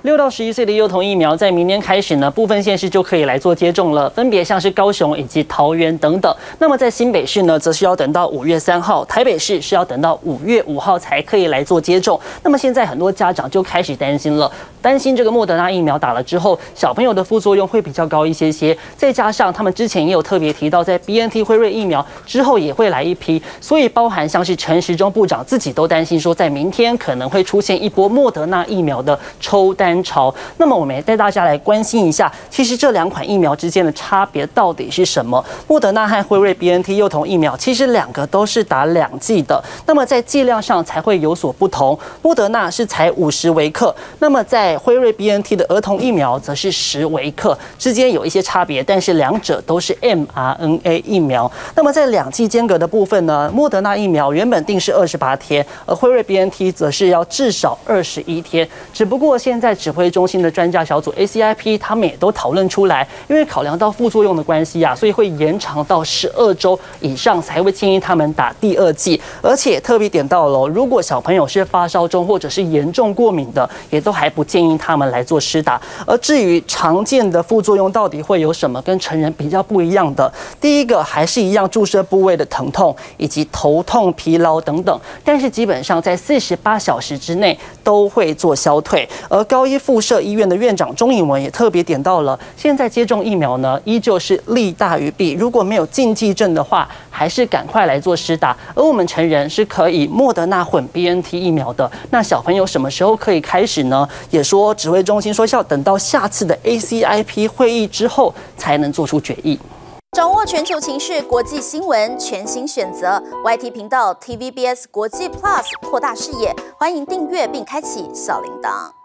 6到11岁的幼童疫苗在明年开始呢，部分县市就可以来做接种了，分别像是高雄以及桃园等等。那么在新北市呢，则是要等到5月3号，台北市是要等到5月5号才可以来做接种。那么现在很多家长就开始担心了，担心这个莫德纳疫苗打了之后，小朋友的副作用会比较高一些，再加上他们之前也有特别提到，在 BNT 辉瑞疫苗之后也会来一批，所以包含像是陈时中部长自己都担心说，在明天可能会出现一波莫德纳疫苗的抽单潮。那么我们也带大家来关心一下，其实这2款疫苗之间的差别到底是什么？莫德纳和辉瑞 BNT 幼童疫苗其实2个都是打2剂的，那么在剂量上才会有所不同。莫德纳是采50微克，那么在辉瑞 BNT 的儿童疫苗则是10微克，之间有一些差别，但是2者都是 mRNA 疫苗。那么在2剂间隔的部分呢，莫德纳疫苗原本定是28天，而辉瑞 BNT 则是要至少21天。只不过现在指挥中心的专家小组 ACIP 他们也都讨论出来，因为考量到副作用的关系啊，所以会延长到12周以上才会建议他们打第2剂。而且特别点到了，如果小朋友是发烧中或者是严重过敏的，也都还不建议他们来做施打。而至于常见的副作用到底会有什么，跟成人比较不一样的，第一个还是一样注射部位的疼痛以及头痛、疲劳等等，但是基本上在48小时之内都会做消退。而高一附设医院的院长钟颖文也特别点到了，现在接种疫苗呢，依旧是利大于弊，如果没有禁忌症的话，还是赶快来做施打。而我们成人是可以莫德纳混 BNT 疫苗的，那小朋友什么时候可以开始呢？也说指挥中心说要等到下次的 ACIP 会议之后才能做出决议。 掌握全球情势、国际新闻，全新选择 YT 频道 TVBS 国际 Plus， 扩大视野。欢迎订阅并开启小铃铛。